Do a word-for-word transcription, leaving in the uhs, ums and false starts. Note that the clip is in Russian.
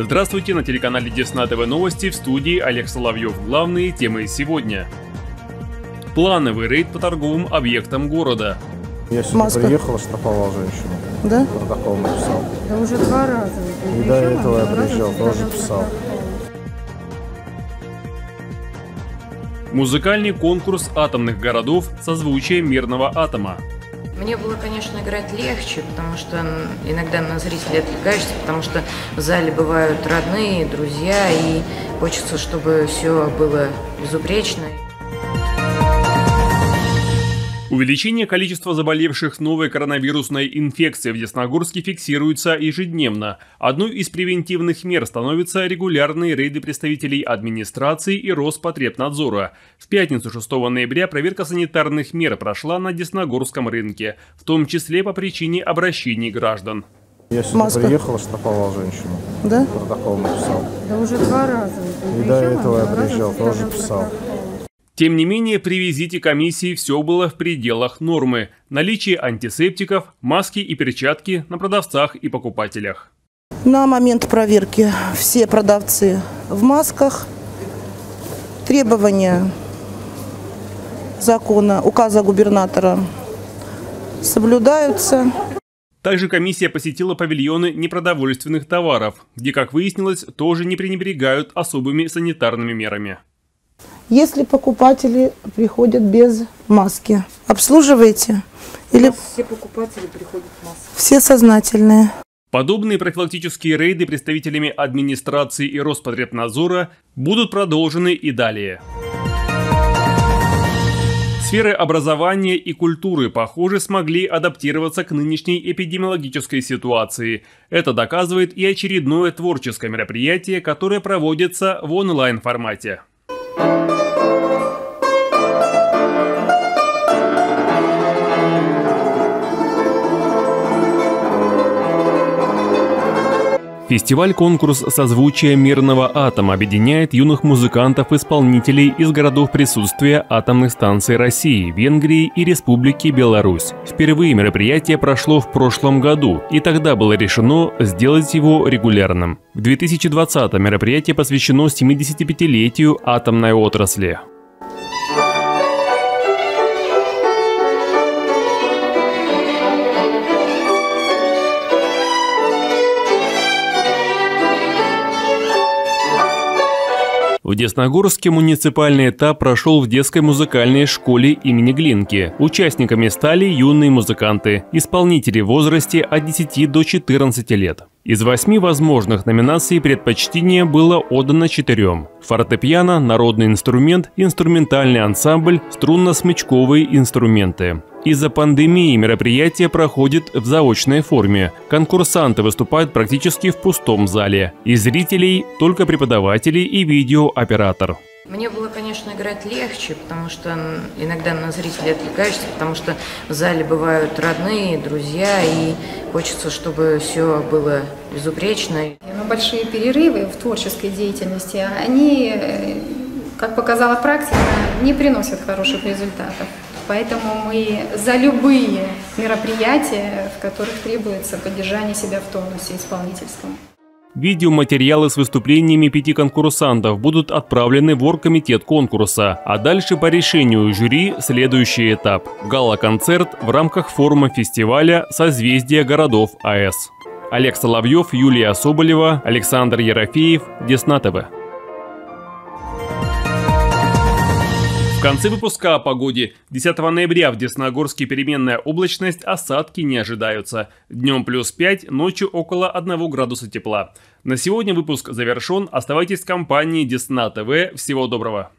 Здравствуйте, на телеканале Десна ТВ новости, в студии Олег Соловьев. Главные темы сегодня. Плановый рейд по торговым объектам города. Я сюда Маска. приехал, штрафовал женщину. Да? Протокол написал. Да уже два раза. И до этого я приезжал, тоже писал. Музыкальный конкурс атомных городов «Созвучие мирного атома». Мне было, конечно, играть легче, потому что иногда на зрителей отвлекаешься, потому что в зале бывают родные, друзья, и хочется, чтобы все было безупречно. Увеличение количества заболевших новой коронавирусной инфекцией в Десногорске фиксируется ежедневно. Одной из превентивных мер становятся регулярные рейды представителей администрации и Роспотребнадзора. В пятницу шестого ноября проверка санитарных мер прошла на Десногорском рынке, в том числе по причине обращений граждан. Я сюда Маска. приехал, штрафовал женщину. Да? Протокол написал. Да уже два раза. И до этого я приезжал, тоже писал. Тем не менее, при визите комиссии все было в пределах нормы. Наличие антисептиков, маски и перчатки на продавцах и покупателях. На момент проверки все продавцы в масках. Требования закона, указа губернатора соблюдаются. Также комиссия посетила павильоны непродовольственных товаров, где, как выяснилось, тоже не пренебрегают особыми санитарными мерами. Если покупатели приходят без маски, обслуживаете? Или все покупатели приходят в маске? Все сознательные. Подобные профилактические рейды представителями администрации и Роспотребнадзора будут продолжены и далее. Сферы образования и культуры, похоже, смогли адаптироваться к нынешней эпидемиологической ситуации. Это доказывает и очередное творческое мероприятие, которое проводится в онлайн-формате. Фестиваль-конкурс «Созвучие мирного атома» объединяет юных музыкантов-исполнителей из городов присутствия атомных станций России, Венгрии и Республики Беларусь. Впервые мероприятие прошло в прошлом году, и тогда было решено сделать его регулярным. В две тысячи двадцатом мероприятие посвящено семидесятипятилетию атомной отрасли. В Десногорске муниципальный этап прошел в детской музыкальной школе имени Глинки. Участниками стали юные музыканты, исполнители в возрасте от десяти до четырнадцати лет. Из восьми возможных номинаций предпочтение было отдано четырем: фортепиано, народный инструмент, инструментальный ансамбль, струнно-смычковые инструменты. Из-за пандемии мероприятие проходит в заочной форме. Конкурсанты выступают практически в пустом зале. Из зрителей только преподаватели и видеооператор. Мне было, конечно, играть легче, потому что иногда на зрителей отвлекаешься, потому что в зале бывают родные, друзья, и хочется, чтобы все было безупречно. Но большие перерывы в творческой деятельности, они, как показала практика, не приносят хороших результатов. Поэтому мы за любые мероприятия, в которых требуется поддержание себя в тонусе исполнительском. Видеоматериалы с выступлениями пяти конкурсантов будут отправлены в оргкомитет конкурса, а дальше по решению жюри следующий этап – гала-концерт в рамках форума фестиваля «Созвездие городов АЭС». Олег Соловьев, Юлия Соболева, Александр Ерофеев, Десна ТВ. В конце выпуска о погоде. десятого ноября в Десногорске переменная облачность, осадки не ожидаются. Днем плюс пять, ночью около одного градуса тепла. На сегодня выпуск завершен. Оставайтесь в компании Десна ТВ. Всего доброго.